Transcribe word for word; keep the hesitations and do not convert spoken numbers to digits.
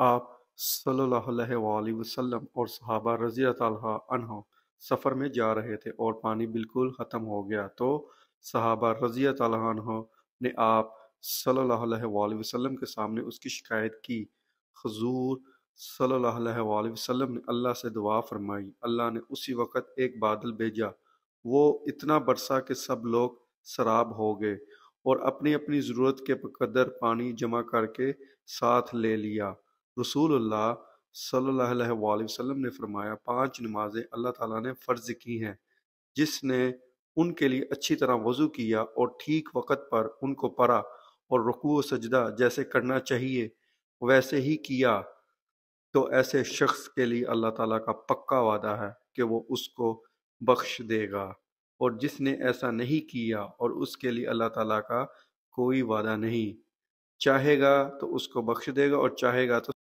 آپ صلی اللہ علیہ وآلہ وسلم اور صحابہ رضی اللہ تعالیٰ عنہ سفر میں جا رہے تھے اور پانی بالکل ختم ہو گیا تو صحابہ رضی اللہ تعالیٰ عنہ نے آپ صلی اللہ علیہ وآلہ وسلم کے سامنے اس کی شکایت کی۔ حضور صلی اللہ علیہ وآلہ وسلم نے اللہ سے دعا فرمائی۔ اللہ نے اسی وقت ایک بادل بھیجا، وہ اتنا برسا کہ سب لوگ سراب ہو گئے اور اپنی اپنی ضرورت کے قدر پانی جمع کر کے ساتھ لے لیا۔ رسول اللہ صلی اللہ علیہ وآلہ وسلم نے فرمایا، پانچ نمازیں اللہ تعالیٰ نے فرض کی ہیں، جس نے ان کے لیے اچھی طرح وضو کیا اور ٹھیک وقت پر ان کو پڑھا اور رکوع و سجدہ جیسے کرنا چاہیے ویسے ہی کیا، تو ایسے شخص کے لیے اللہ تعالیٰ کا پکا وعدہ ہے کہ وہ اس کو بخش دے گا، اور جس نے ایسا نہیں کیا اور اس کے لیے اللہ تعالیٰ کا کوئی وعدہ نہیں، چاہے گا تو اس کو بخش دے گا اور چاہے گا تو